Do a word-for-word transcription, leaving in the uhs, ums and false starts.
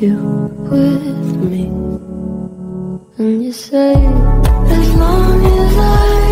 you with me. And you say, as long as I